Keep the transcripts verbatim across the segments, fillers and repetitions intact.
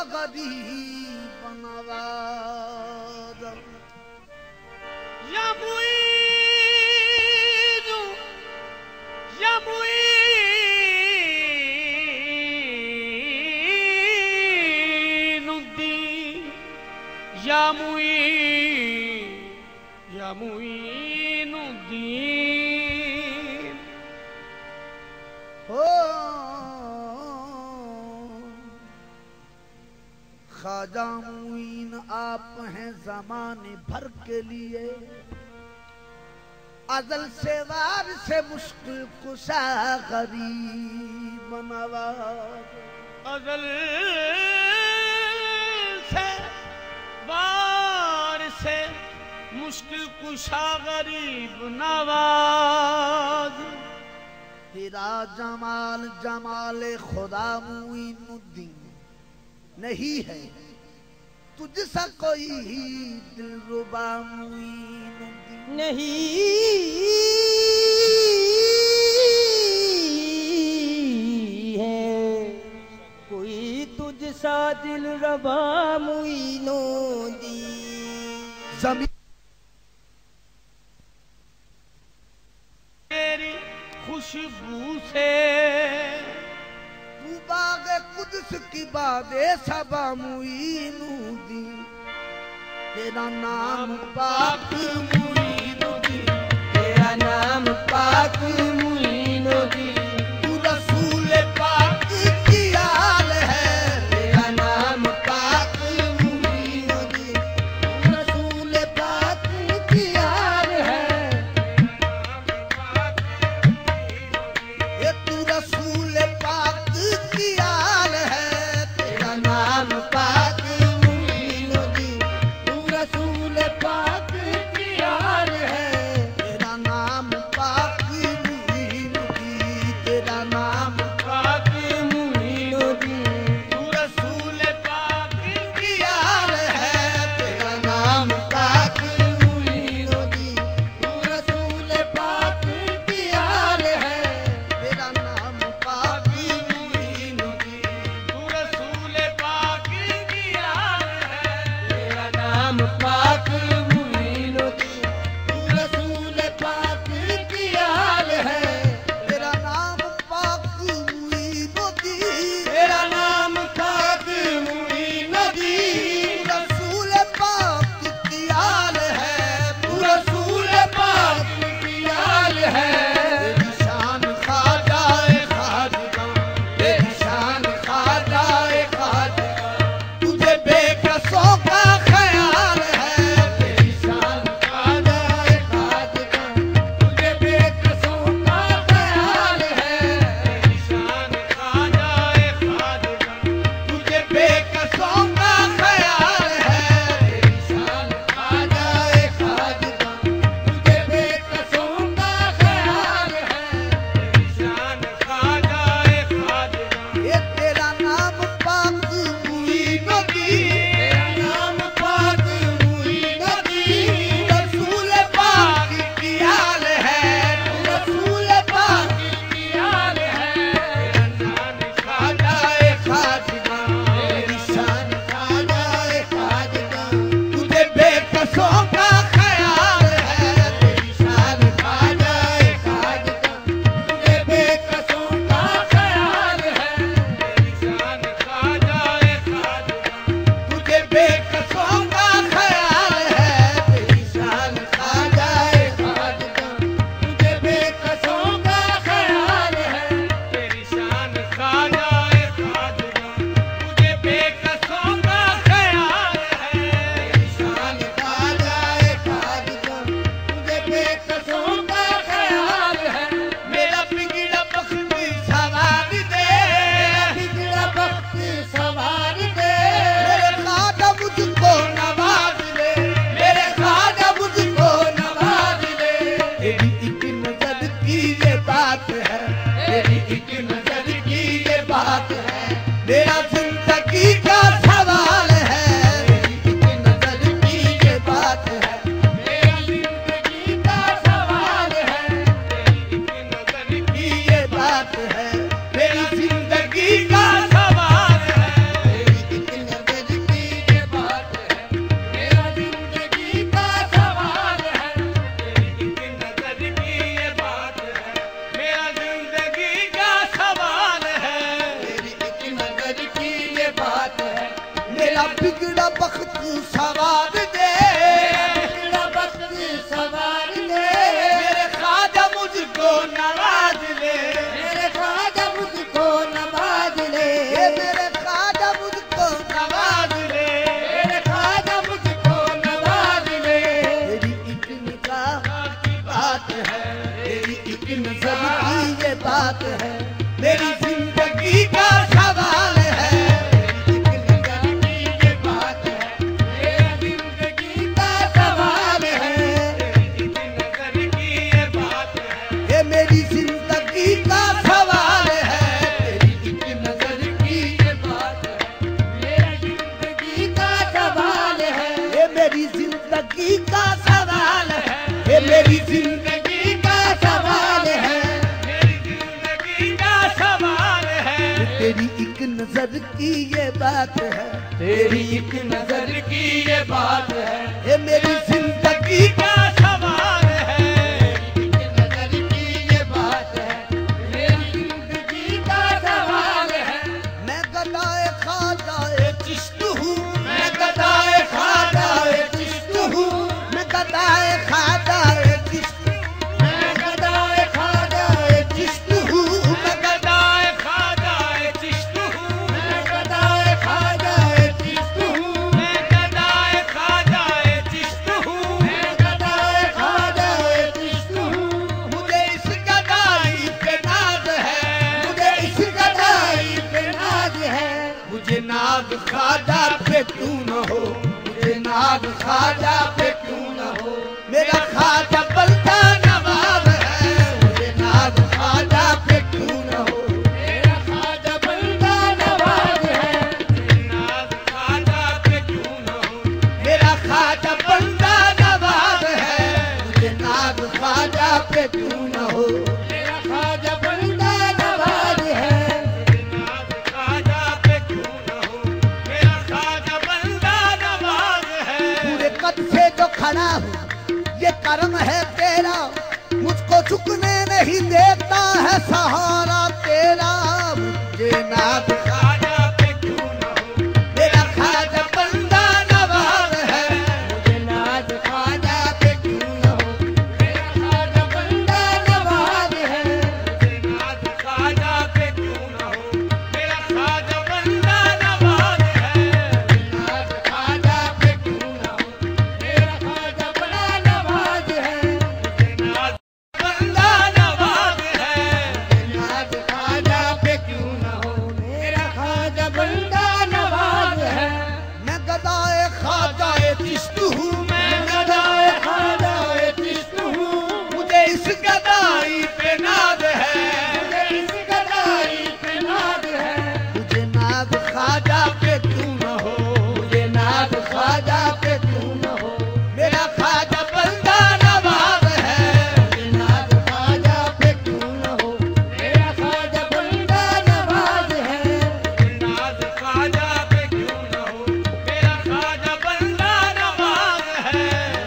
गरीब नवाज या मुईन या मुईनुद्दीन या मुईन या मुईनुद्दीन हो ख्वाजा मुईन आप हैं ज़माने भर के लिए अज़ल से वार से मुश्किल कुशा गरीब नवाज अज़ल से वार से मुश्किल कुशा गरीब नवाज तेरा जमाल जमाल खुदा मुईनुद्दीन नहीं है तुझसा कोई दिलरुबा मुईनुद्दीन नहीं है कोई तुझसा दिलरुबा मुईनुद्दीन। जमीन तेरी खुशबू से तू बाग कुद्स की बादे सबा मुईनुद्दीन तेरा नाम पाक मुईनुद्दीन तेरा नाम पाक मुईनुद्दीन तू रसूल पाक की आल है तेरा नाम पाक मुईनुद्दीन रसूल पाक की आल है ये तू रसूल पाक की आल है तेरा नाम पाक मुईनुद्दीन तू रसूल पाक की आल है तेरा नाम पाक मुईनुद्दीन मेरा बिगड़ा बख्त सवार दे, बिगड़ा वक्त सवार दे, मेरे ख्वाजा मुझको नवाज ले, मेरे ख्वाजा मुझको नवाज ले, ये मेरे ख्वाजा मुझको नवाज ले, मेरे ख्वाजा मुझको नवाज ले। तेरी एक निगाह की बात है, तेरी एक नजर की ये बात है, मेरी जिंदगी का सवाल है, एक नजर की ये बात है, मेरी जिंदगी का सवाल है, एक नजर की ये बात है, ये मेरी जिंदगी का सवाल है, तेरी एक नजर की ये बात है, मेरी जिंदगी का सवाल है, ये मेरी जिंदगी का सवाल है, ये मेरी जिंदगी का सवाल है, मेरी जिंदगी का सवाल है, तेरी एक नजर की ये बात है, तेरी एक नजर की ये बात है, ये मेरी जिंदगी का का सवाल है, एक नजर की ये बात है, मेरी जिंदगी का सवाल है। मैं गदाए खादाए चिश्त हूँ, मैं गदाए खादाए चिश्त हूँ, मैं गदाए खादाए चिश्त, मैं गदाए खादाए चिश्त हूँ, मैं गदाए खादाए चिश्त हूँ, मैं गदाए खादाए चिश्त हूँ, मैं गदाए खादाए चिश्त हूँ, मैं गदाए खादाए चिश्त हूँ। मुझे इस गदाई पे नाज है, मुझे इस गदाई पे नाज है, मुझे नाज खाजा पे क्यों न हो, मुझे नाज खाजा पे क्यों न हो, मेरा खाजा बलता नवाब है, मुझे नाज खाजा पे क्यों न हो, मेरा खाजा बंदा नवाज है, नाज खादा पे क्यों न हो, मेरा खाजा बंदा नवाब है, मुझे नाज खाजा पे क्यों न हो, मेरा खाजा बंदा नवाज है, नाज खादा पे क्यों न हो, मेरा खाजा बंदा नवाज है, पूरे कद से जो खड़ा हूँ ये कर्म है तेरा, मुझको झुकने नहीं देता है सहारा तेरा, मुझे नाज खादा पे क्यों न हो, मेरा खाजा बंदा नवाब है, मुझे नाज खाजा पे क्यों न हो, मेरा खाजा बंदा नवाज है, नाज खादा पे क्यों न हो, मेरा खाजा बंदा नवाज है, नाज खाजा पे क्यों न हो, मेरा खाजा बड़ा नवाज है, नाज बंदा नवाज है, नाज खाजा पे क्यों न हो, मेरा खाजा बंदा नवाज है। मैं गदाए खाजाए चिश्त हूँ, मैं गदाए खादाए चिश्त हूँ, मुझे इस गदाई पे नाज है, मुझे इस गदाई पे नाज है, मुझे नाज खाजा पे क्यों न हो, मुझे नाज खाजा पे क्यों न हो, मेरा खाजा बंदा नवाब है, मुझे नाज खाजा पे क्यों न हो, मेरा खाजा बंदा नवाज है, नाज खादा पे क्यों न हो, मेरा खाजा बंदा नवाज है,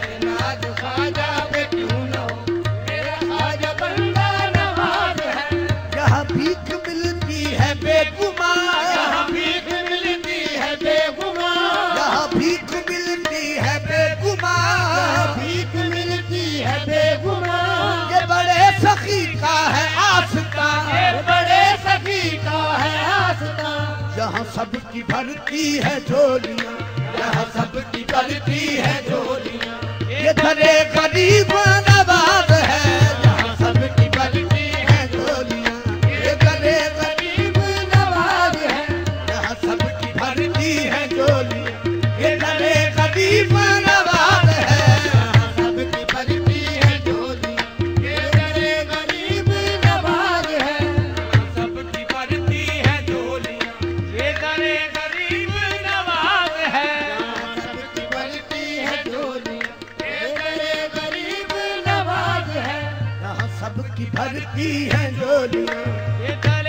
नाज खाजा पे क्यों न हो, मेरा खाजा बंदा नवाज है। यहाँ भीख मिलती है बेगुमार, यहाँ भीख मिलती है बेगुमार, यहाँ भीख मिलती है यहाँ बेगुमार, भीख मिलती है बेगुमार, ये बड़े सखी का है आस्था, ये बड़े सखी का है आस्था, यहाँ सबकी भरती है झोलियाँ, यहाँ सबकी भरती है झोलियाँ, ये धरे गरीब नवाज है, यहाँ सबकी भरती है झोलियाँ, ये धरे गरीब गरीब नवाज है, यहाँ सबकी भरती है झोलियाँ, ये धरे गरीब नवाज है, यहाँ सबकी भरती है झोली, ये बड़े गरीब नवाज है, सबकी भरती है झोलियाँ, ये दरे गरीब नवाज है, यहाँ सबकी भरती है झोली, ये बड़े गरीब नवाज है, यहाँ सबकी भरती है झोलियाँ, ये दरे